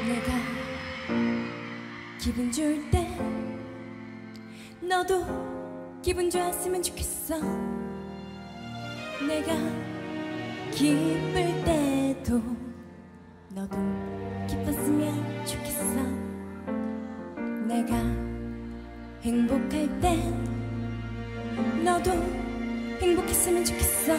내가 기분 좋을 때 너도 기분 좋았으면 좋겠어. 내가 기쁠 때도 너도 기뻤으면 좋겠어. 내가 행복할 땐 너도 행복했으면 좋겠어.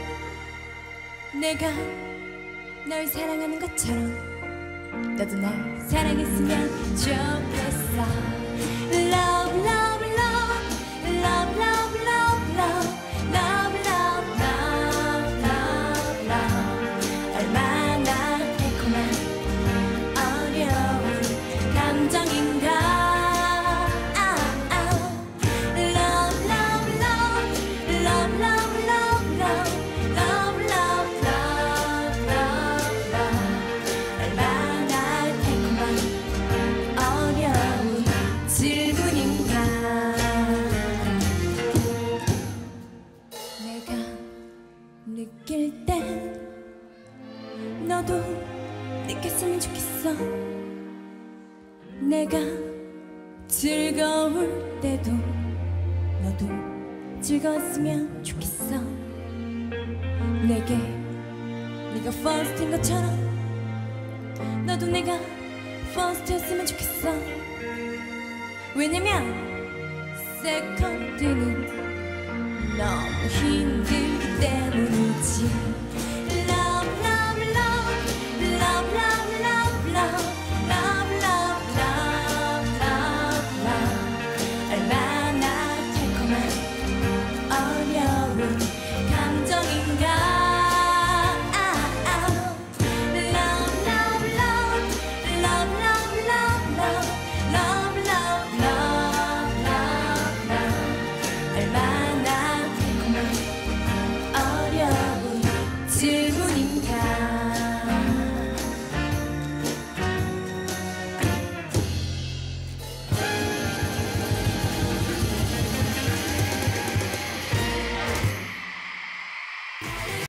내가 널 사랑하는 것처럼 너도 날 사랑했으면 좋겠어. Love, love, love, love, love, love, love, love, love, love, love, love. 얼마나 달콤한 어려운 감정인가. Love, love, love, love, love, love, love, love, love, love, love, love. 얼마나 달콤한 어려운 질문인가. 내가 느낄 땐 너도 느꼈으면 좋겠어. 내가 즐거울 때도 너도 즐거웠으면 좋겠어. 내게 네가 first인 것처럼 너도 내가 first였으면 좋겠어. 왜냐면 second는 너무 힘들기 때문이지. Love, love, love, love, love, love, love, love, love, love, love, love. 얼마나 달콤한 어려운 감정인가. Love, love, love, love, love, love, love, love, love, love, love, love. 얼마나 달콤한 어려운 질문인가.